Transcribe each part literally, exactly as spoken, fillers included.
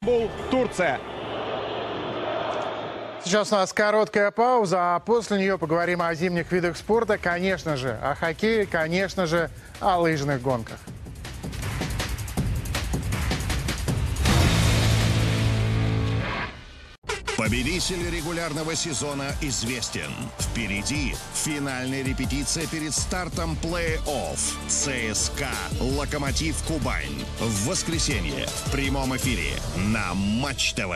Турция. Сейчас у нас короткая пауза, а после нее поговорим о зимних видах спорта, конечно же, о хоккее, конечно же, о лыжных гонках. Победитель регулярного сезона известен. Впереди финальная репетиция перед стартом плей-офф. ЦСКА «Локомотив Кубань». В воскресенье в прямом эфире на Матч ТВ.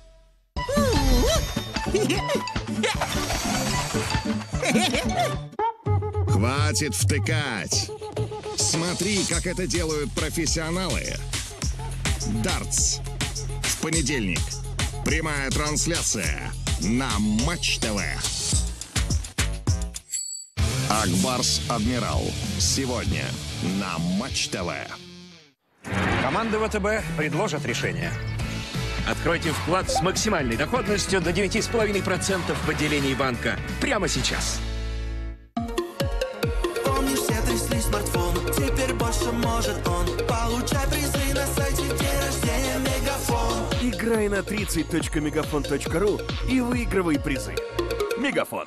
Хватит втыкать. Смотри, как это делают профессионалы. Дартс. В понедельник. Прямая трансляция на Матч ТВ. Акбарс Адмирал. Сегодня на Матч ТВ. Команда ВТБ предложит решение. Откройте вклад с максимальной доходностью до девять целых пять десятых процента в отделении банка прямо сейчас. Помнишь, все трясли смартфон, теперь больше может он. Получай призы на сайте день рождения Мегафон. Играй на тридцать точка мегафон точка ру и выигрывай призы. Мегафон.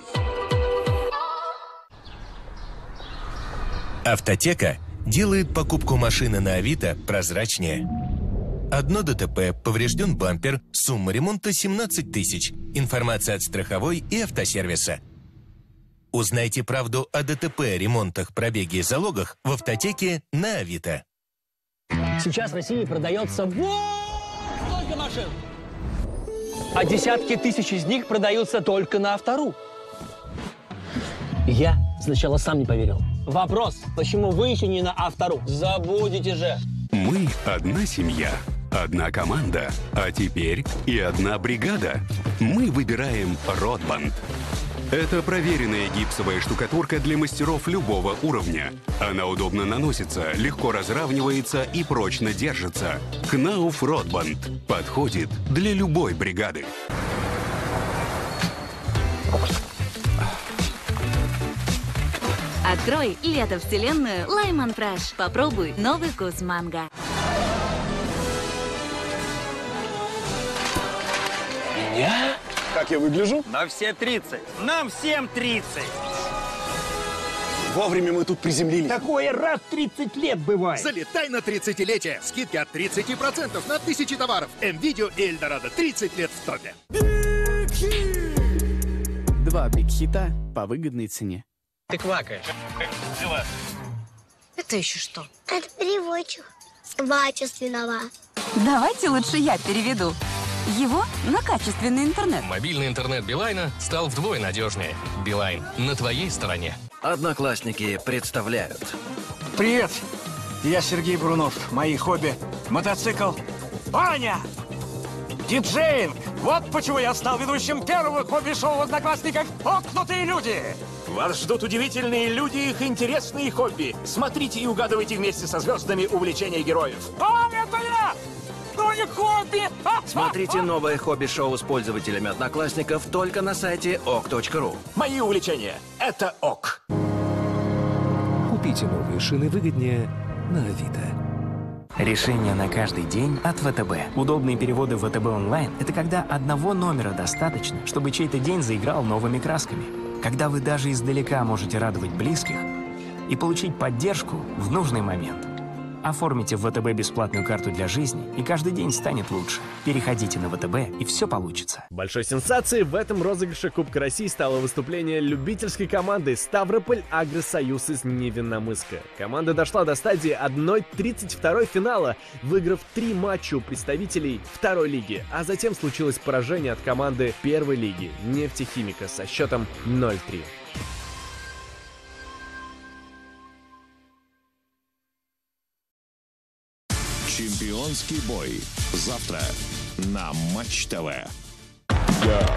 Автотека делает покупку машины на Авито прозрачнее. Одно ДТП, поврежден бампер, сумма ремонта семнадцать тысяч. Информация от страховой и автосервиса. Узнайте правду о ДТП, ремонтах, пробеге и залогах в автотеке на Авито. Сейчас в России продается вот столько машин. А десятки тысяч из них продаются только на Автору. Я сначала сам не поверил. Вопрос, почему вы еще не на Автору? Забудете же. Мы одна семья, одна команда, а теперь и одна бригада. Мы выбираем Ротбанд. Это проверенная гипсовая штукатурка для мастеров любого уровня. Она удобно наносится, легко разравнивается и прочно держится. Кнауф Ротбанд подходит для любой бригады. Открой лето вселенную Лайман Фреш. Попробуй новый вкус манго. Я? Как я выгляжу? На все тридцать. Нам всем тридцать. Вовремя мы тут приземлились. Такое раз в тридцать лет бывает. Залетай на тридцатилетие. Скидки от тридцати процентов на тысячи товаров. М-Видео и Эльдорадо. тридцать лет в топе. Два биг-хита по выгодной цене. Ты квакаешь. Дела. Это еще что? Это переводчик с качественного. Давайте лучше я переведу. Его на качественный интернет. Мобильный интернет Билайна стал вдвое надежнее. Билайн на твоей стороне. Одноклассники представляют. Привет, я Сергей Брунов. Мои хобби – мотоцикл, баня, диджеинг. Вот почему я стал ведущим первого хобби-шоу в Одноклассниках «Окнутые люди». Вас ждут удивительные люди и их интересные хобби. Смотрите и угадывайте вместе со звездами увлечения героев. А, это я! Ну не хобби! Смотрите новое хобби-шоу с пользователями Одноклассников только на сайте ок точка ру. Мои увлечения – это ок. Купите новые шины выгоднее на Авито. Решение на каждый день от ВТБ. Удобные переводы в ВТБ онлайн – это когда одного номера достаточно, чтобы чей-то день заиграл новыми красками. Когда вы даже издалека можете радовать близких и получить поддержку в нужный момент. Оформите в ВТБ бесплатную карту для жизни, и каждый день станет лучше. Переходите на ВТБ, и все получится. Большой сенсацией в этом розыгрыше Кубка России стало выступление любительской команды «Ставрополь Агросоюз» из Невинномысска. Команда дошла до стадии одна тридцать два финала, выиграв три матча у представителей второй лиги, а затем случилось поражение от команды первой лиги «Нефтехимика» со счетом ноль три. Чемпионский бой. Завтра на Матч ТВ. Yeah.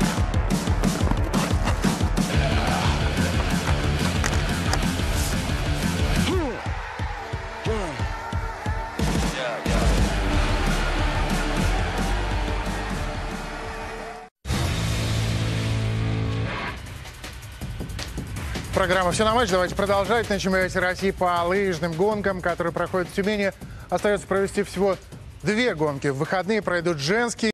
Программа «Все на матч». Давайте продолжать. На чемпионате России по лыжным гонкам, который проходит в Тюмени, остается провести всего две гонки. В выходные пройдут женские